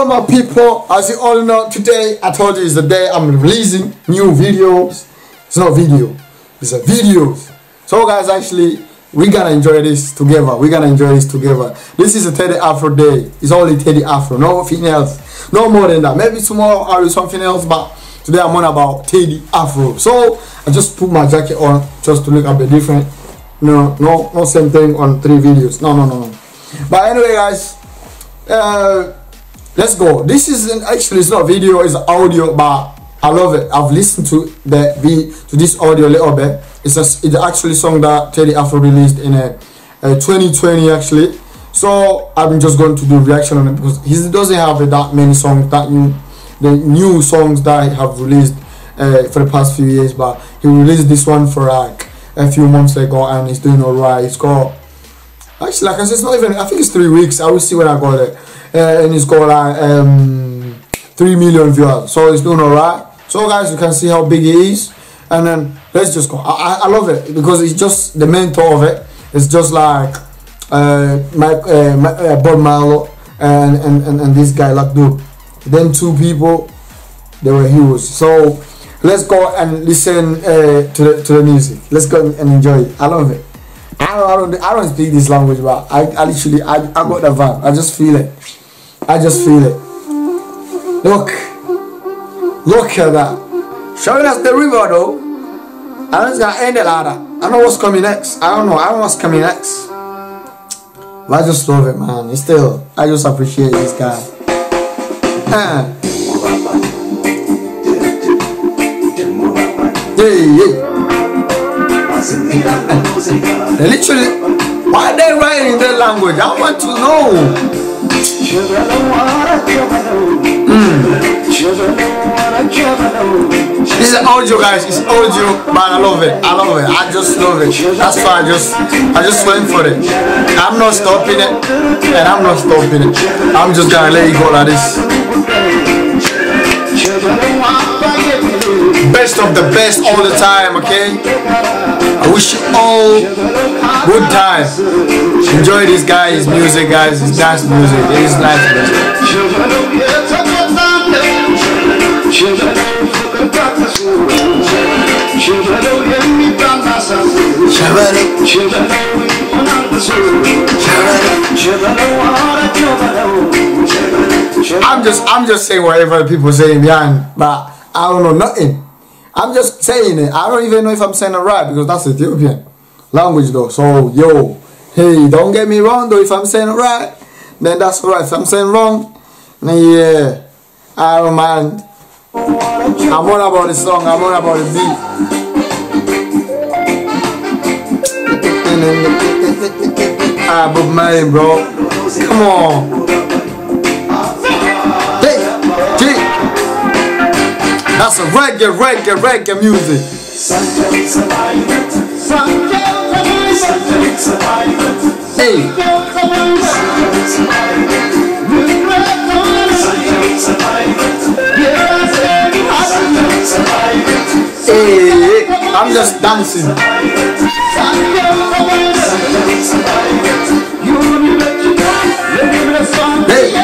Hello my people, as you all know, today I told you is the day I'm releasing new videos. It's not video, it's a videos. So guys, actually we're gonna enjoy this together. This is a Teddy Afro day. It's only Teddy Afro, nothing else, no more than that. Maybe tomorrow I'll do something else, but today I'm on about Teddy Afro. So I just put my jacket on just to look a bit different. No same thing on 3 videos. No. But anyway guys, let's go. This isn't actually, it's not video, it's audio, but I love it. I've listened to this audio a little bit. It's actually a song that Teddy Afro released in 2020 actually. So I'm just going to do reaction on it because he doesn't have that many songs, the new songs that I have released for the past few years, but he released this one for like a few months ago and it's doing alright. It's got, actually, like I said, it's not even, I think it's 3 weeks. I will see when I got it. And it's got like 3 million viewers. So it's doing alright. So guys, you can see how big it is. And then let's just go. I love it because it's just the mentor of it. It's just like Bob Marley and this guy like Dude. Then 2 people, they were heroes. So let's go and listen to the music. Let's go and enjoy it. I love it. I don't speak this language, but I got the vibe. I just feel it. Look at that. Showing us the river though. I know it's gonna end it like that. I know what's coming next. I don't know what's coming next. But I just love it, man. I just appreciate this guy. They literally, why are they writing in their language? I want to know. This is audio, guys. It's audio, but I love it. I just love it. That's why I just went for it. I'm not stopping it, and I'm not stopping it. I'm just gonna let it go like this. Best of the best all the time, okay? I wish you all good time. Enjoy this guy's music, guys. His dance music. It is nice music. I'm just saying whatever people say behind, but I don't know nothing. I'm just saying it. I don't even know if I'm saying it right because that's Ethiopian language though. So yo, hey, don't get me wrong though. If I'm saying it right, then that's alright. If I'm saying wrong, then yeah, I don't mind. I'm all about the song. I'm all about the beat. Bob Marley, bro. Come on. That's a reggae music. Hey. Hey, I'm just dancing. Hey.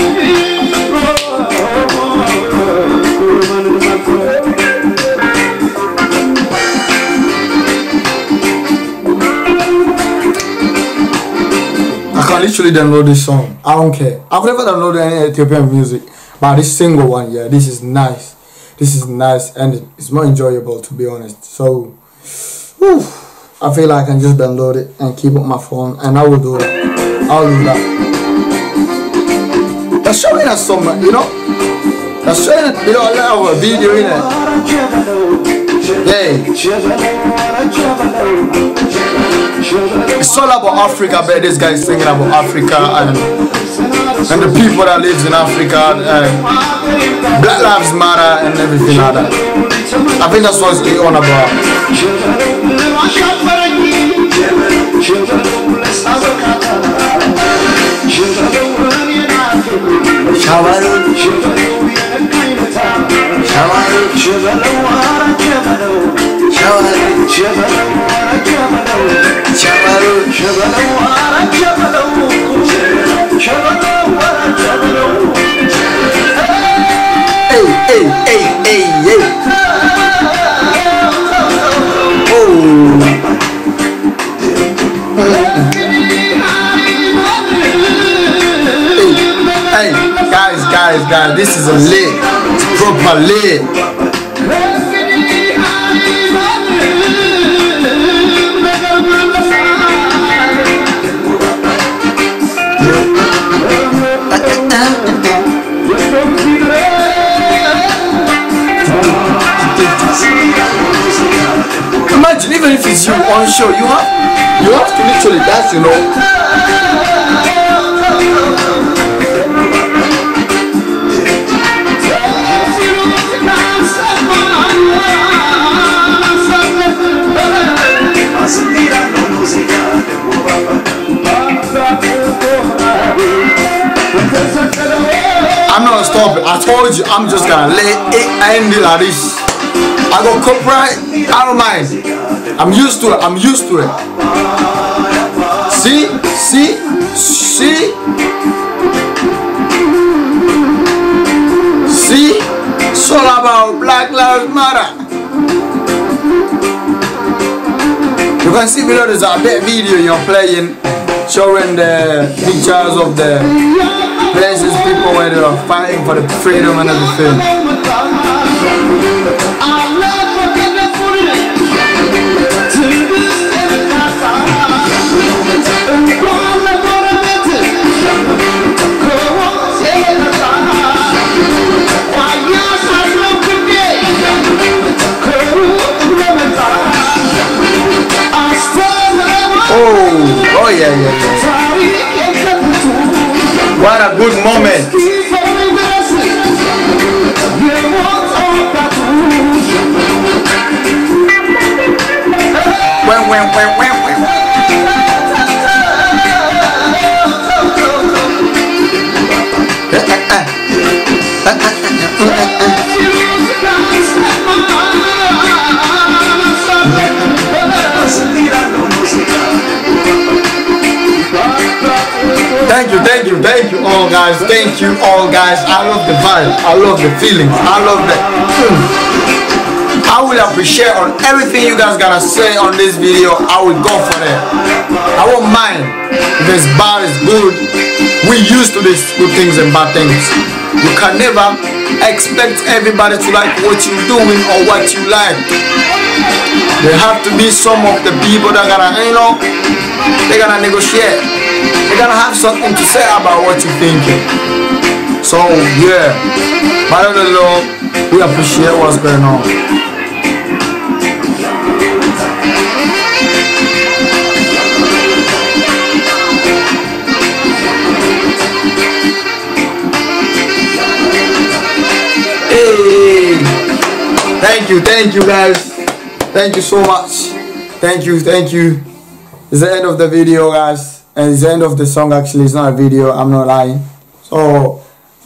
I can literally download this song. I don't care. I've never downloaded any Ethiopian music, but this single one, yeah, this is nice. And it's more enjoyable, to be honest. So, whew, I feel like I can just download it and keep it on my phone, and I will do it. I'll do that. They're showing us some, you know. They're showing, a little video in it. Hey. It's all about Africa, but this guy is singing about Africa and the people that lives in Africa, Black Lives Matter and everything like that. I think that's what it's on about. guys. This is a lit. It's proper lit. Imagine even if it's you on show, you have to literally dance, you know. I'm not gonna stop it. I told you I'm just gonna let it end it like this. I go copyright, I don't mind. I'm used to it, I'm used to it. See? It's all about Black Lives Matter. You can see below there's a bit video you're playing, showing the pictures of the places people where they are fighting for the freedom and everything. Oh yeah. What a good moment. Thank you all guys. Thank you all guys. I love the vibe. I love the feelings. I love the I will appreciate on everything you guys gotta say on this video. I will go for that. I won't mind if it's bad, it's good. We used to these good things and bad things. You can never expect everybody to like what you're doing or what you like. There have to be some of the people that gotta, you know, they're gonna negotiate. They're gonna have something to say about what you're thinking. So yeah, by the Lord, we appreciate what's going on. Hey, thank you guys. Thank you so much. Thank you. It's the end of the video, guys, and it's the end of the song. Actually, it's not a video. I'm not lying. So,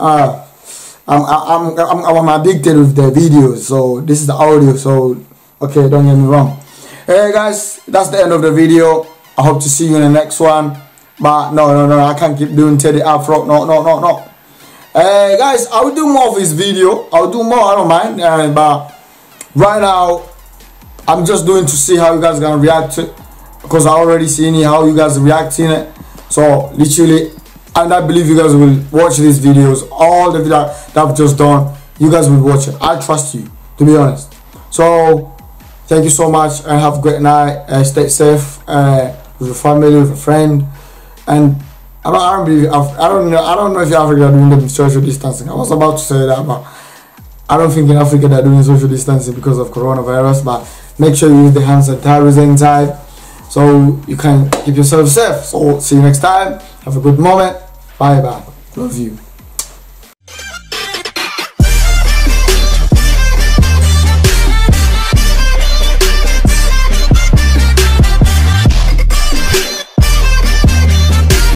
I'm addicted with the videos. So this is the audio. So okay, don't get me wrong. Hey guys, that's the end of the video. I hope to see you in the next one. But no, I can't keep doing Teddy Afro. No. Guys, I will do more of this video. I'll do more. I don't mind. But right now, I'm just doing to see how you guys are gonna react to it, because I already seen how you guys are reacting it. So literally, and I believe you guys will watch these videos. All the videos that I've just done, you guys will watch it. I trust you, to be honest. So thank you so much, and have a great night. Stay safe with your family, with a friend, and I don't know if Africa are doing the social distancing. I was about to say that, but I don't think in Africa they're doing social distancing because of coronavirus. But make sure you use the hand sanitizer inside, so you can keep yourself safe. So see you next time. Have a good moment. Bye. Love you.